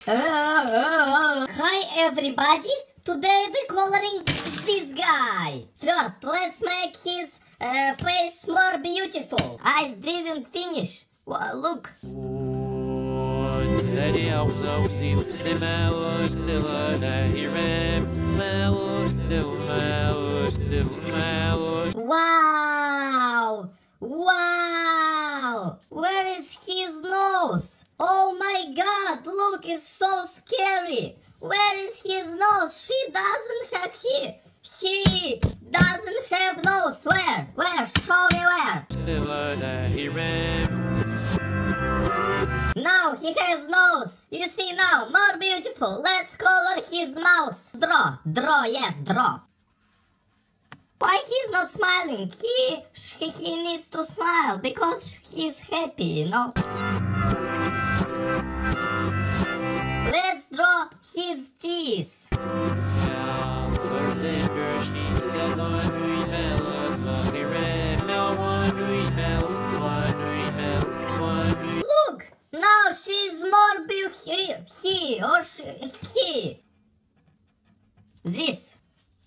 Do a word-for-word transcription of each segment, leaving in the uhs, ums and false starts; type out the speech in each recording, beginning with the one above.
Hi everybody! Today we're coloring this guy. First, let's make his uh, face more beautiful. Eyes didn't finish. Well, look. Wow! Wow! Where is his nose? Oh my god, look, it's so scary. Where is his nose? She doesn't have he. He doesn't have nose. Where? Where? Show me where. Now he has nose. You see now, more beautiful. Let's color his mouth. Draw, draw, yes, draw. Why he's not smiling? He, he, he needs to smile because he's happy, you know. Let's draw his teeth. Look, now she's more beautiful. He or she, he. This.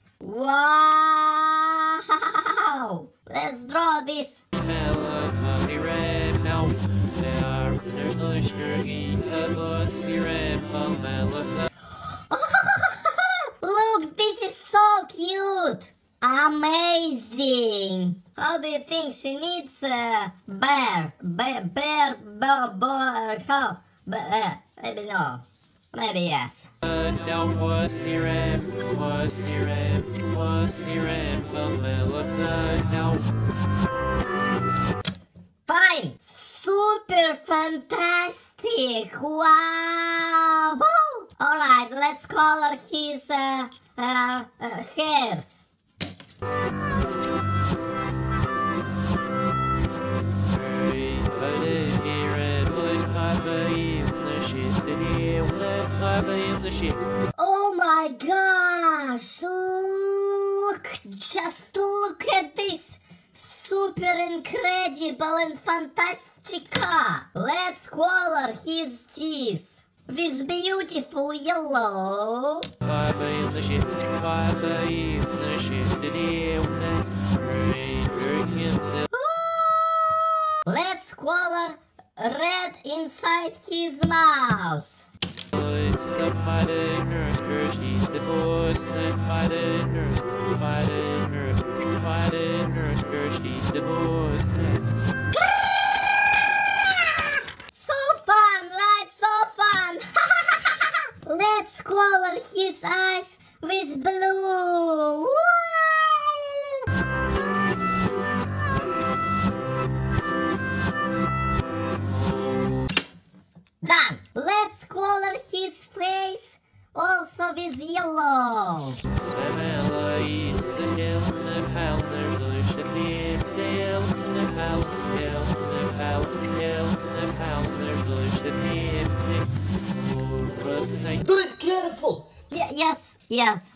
Wow! Let's draw this. Look, this is so cute. Amazing. How do you think she needs a bear? Bear, bear, bear, bear, how? Uh, maybe no. Maybe yes. Fine. Super fantastic. Wow. Alright, let's color his uh, uh, uh, hairs. Oh my gosh! Look! Just look at this! Super incredible and fantastica! Let's color his teeth with beautiful yellow. Let's color red inside his mouth. So fun, right? So fun. Let's color his eyes with blue. Done! Let's color his face also with yellow. Do it careful! Y yes, yes.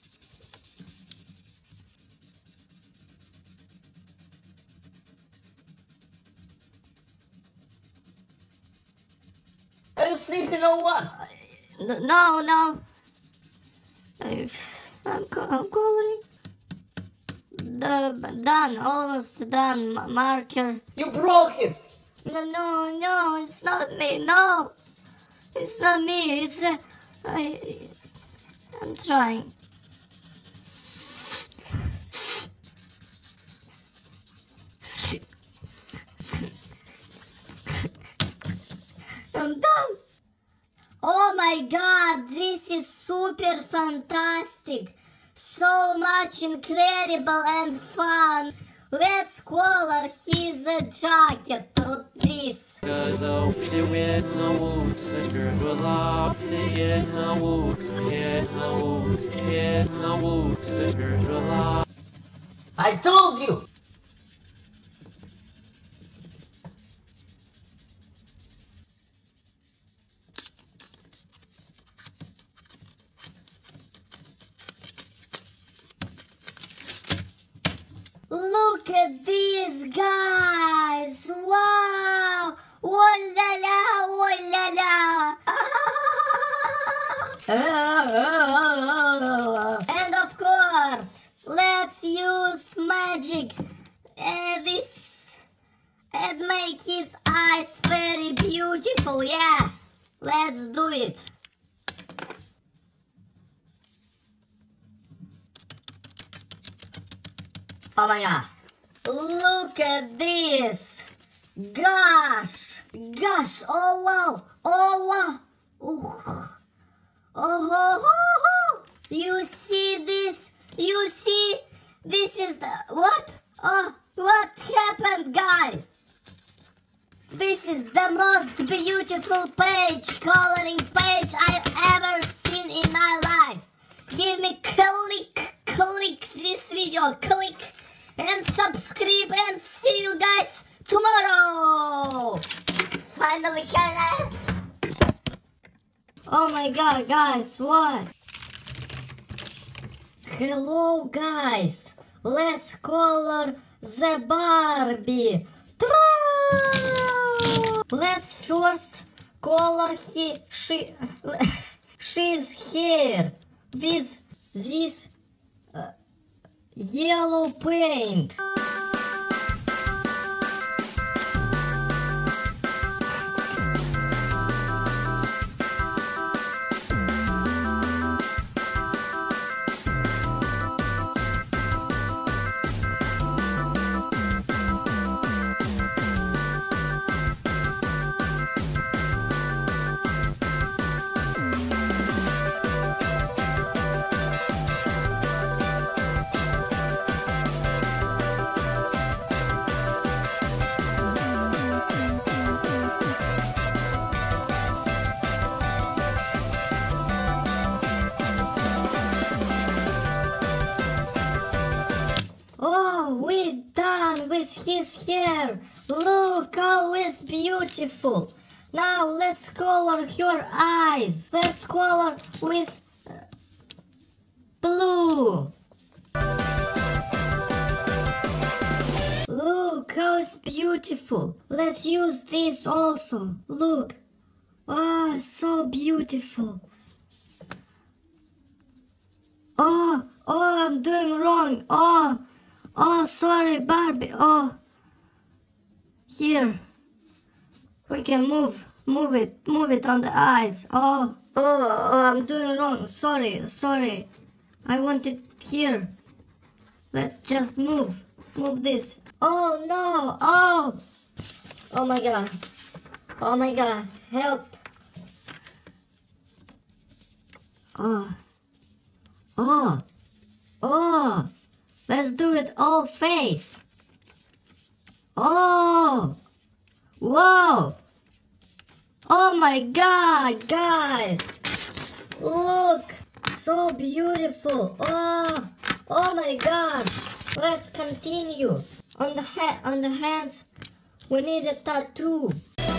Are you sleeping or what? No, no. I, I'm, co I'm coloring. The, done, almost done. M marker. You broke it! No, no, no, it's not me. No, it's not me. It's uh, I. I'm trying. I'm done. Oh my god, this is super fantastic. So much incredible and fun. Let's color his uh, jacket with this. I told you! Look at these guys! Wow! Oh la la! Oh la la! And of course, let's use magic. Uh, this and make his eyes very beautiful. Yeah, let's do it. Oh my god. Look at this. Gosh. Gosh. Oh wow. Oh wow. Ooh. Oh, oh, oh, oh. You see this? You see? This is the... What? Oh, what happened, guy? This is the most beautiful page, coloring page I've ever seen in my life. Give me click, click this video, click and subscribe and see you guys tomorrow. Finally, can I? Oh my god, guys, what? Hello, guys. Let's color the Barbie. Ta-da! Let's first color he, she, she's hair with this uh, yellow paint. We're done with his hair. Look, always beautiful. Now let's color her eyes. Let's color with uh, blue. Look how it's beautiful. Let's use this also. Look. Oh, so beautiful. Oh, oh, I'm doing wrong. Oh. Oh, sorry, Barbie. Oh, here. We can move, move it, move it on the eyes. Oh, oh, oh, I'm doing wrong. Sorry, sorry. I want it here. Let's just move, move this. Oh no, oh, oh my god, oh my god, help. Oh, oh, oh. Let's do it all face. Oh, whoa. Oh my god, guys. Look, so beautiful. Oh, oh my gosh. Let's continue. On the ha on the hands, we need a tattoo.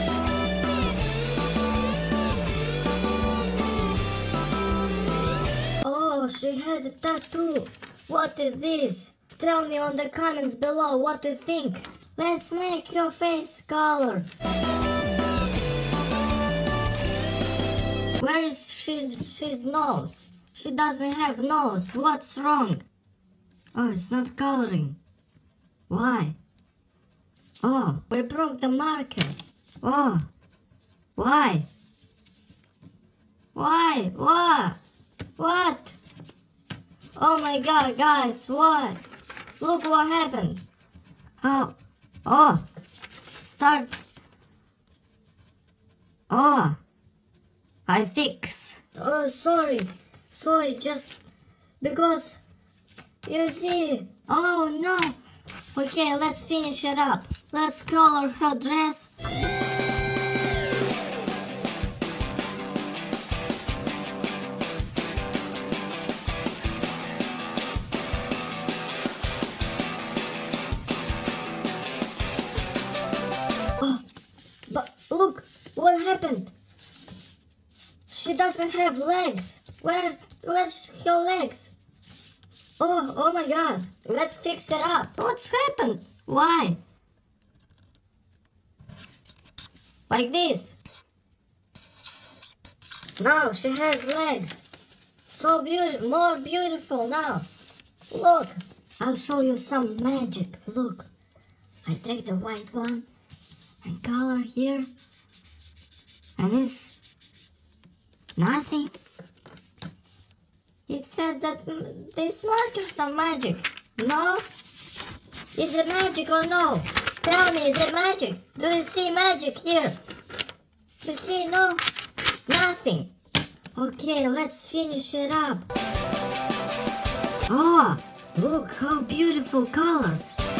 Oh, she had a tattoo. What is this? Tell me on the comments below what you think. Let's make your face color. Where is she, she's nose? She doesn't have nose. What's wrong? Oh, it's not coloring. Why? Oh, we broke the marker. Oh, why? Why? What? What? Oh my god, guys, what? Look what happened. Oh, oh, starts. Oh, I fix. Oh, sorry, sorry, just because, you see. Oh no. Okay, let's finish it up. Let's color her dress. But look, what happened? She doesn't have legs. Where's, where's her legs? Oh, oh my god. Let's fix it up. What's happened? Why? Like this. Now she has legs. So beautiful, more beautiful now. Look, I'll show you some magic. Look, I take the white one and color here, and it's nothing. It said that mm, these markers are magic. No? Is it magic or no? Tell me, is it magic? Do you see magic here? You see, no? Nothing. Okay, let's finish it up. Oh, look how beautiful color.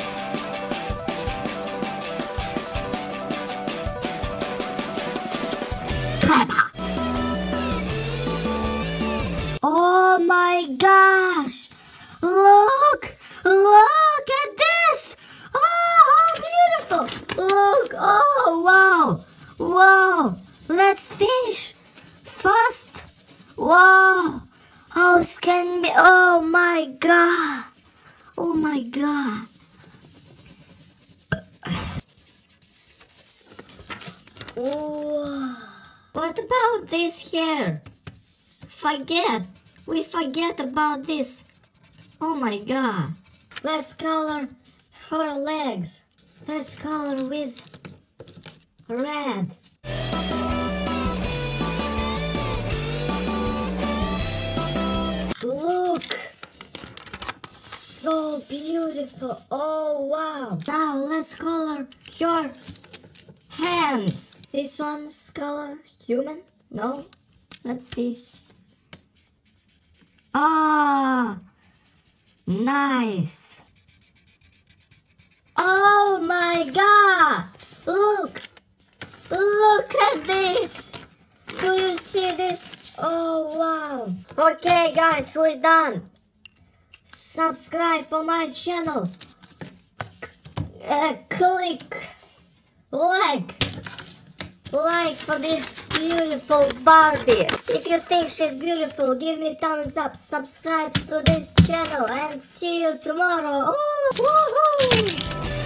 Trapper. Oh my gosh! Look! Look at this! Oh, how beautiful! Look! Oh, wow! Wow! Let's finish fast! Wow! How it can be? Oh my god! Oh my god! Whoa. What about this hair? Forget! We forget about this! Oh my god! Let's color her legs! Let's color with red! Look! So beautiful! Oh wow! Now let's color your hands! This one's color human? No? Let's see. Ah! Nice! Oh my god! Look! Look at this! Do you see this? Oh wow! Okay guys, we're done! Subscribe for my channel! Uh, click like! Like for this beautiful Barbie. If you think she's beautiful, give me thumbs up, subscribe to this channel, and see you tomorrow. Oh, woohoo!